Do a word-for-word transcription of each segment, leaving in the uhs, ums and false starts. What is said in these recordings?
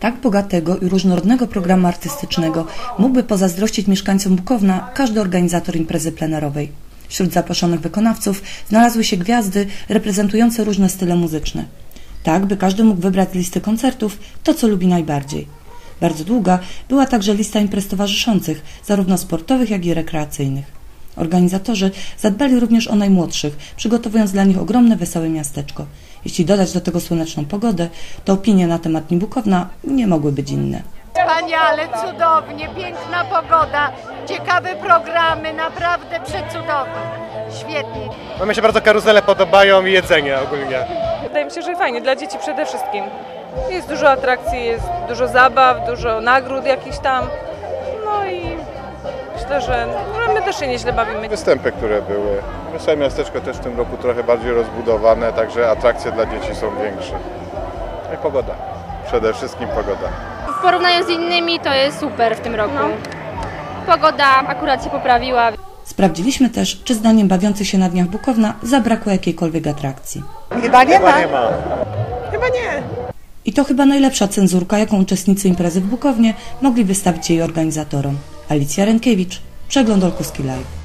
Tak bogatego i różnorodnego programu artystycznego mógłby pozazdrościć mieszkańcom Bukowna każdy organizator imprezy plenerowej. Wśród zaproszonych wykonawców znalazły się gwiazdy reprezentujące różne style muzyczne. Tak, by każdy mógł wybrać z listy koncertów to, co lubi najbardziej. Bardzo długa była także lista imprez towarzyszących, zarówno sportowych, jak i rekreacyjnych. Organizatorzy zadbali również o najmłodszych, przygotowując dla nich ogromne, wesołe miasteczko. Jeśli dodać do tego słoneczną pogodę, to opinie na temat Dni Bukowna nie mogły być inne. Wspaniale, cudownie, piękna pogoda, ciekawe programy, naprawdę przecudowne, świetnie. No, mi się bardzo karuzele podobają i jedzenie ogólnie. Wydaje mi się, że fajnie, dla dzieci przede wszystkim. Jest dużo atrakcji, jest dużo zabaw, dużo nagród jakichś tam, no i myślę, że my też się nieźle bawimy. Występy, które były. Wesołe miasteczko też w tym roku trochę bardziej rozbudowane, także atrakcje dla dzieci są większe. No i pogoda, przede wszystkim pogoda. W porównaniu z innymi to jest super w tym roku. Pogoda akurat się poprawiła. Sprawdziliśmy też, czy zdaniem bawiących się na Dniach Bukowna zabrakło jakiejkolwiek atrakcji. Chyba nie ma. Chyba nie. I to chyba najlepsza cenzurka, jaką uczestnicy imprezy w Bukownie mogli wystawić jej organizatorom. Alicja Rękiewicz, Przegląd Olkuski Live.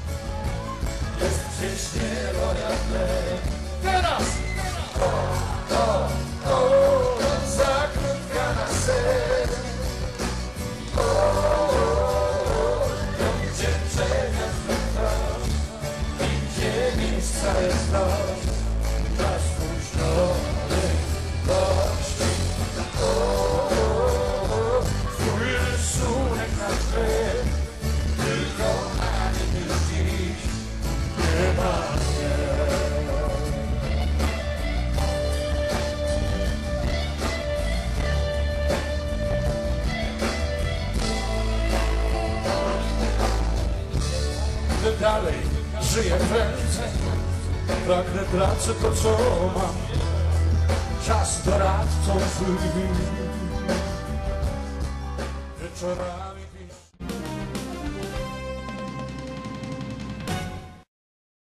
Dalej żyję prędzej, pragnę tracę to, co mam. Czas doradcą swym wieczorami.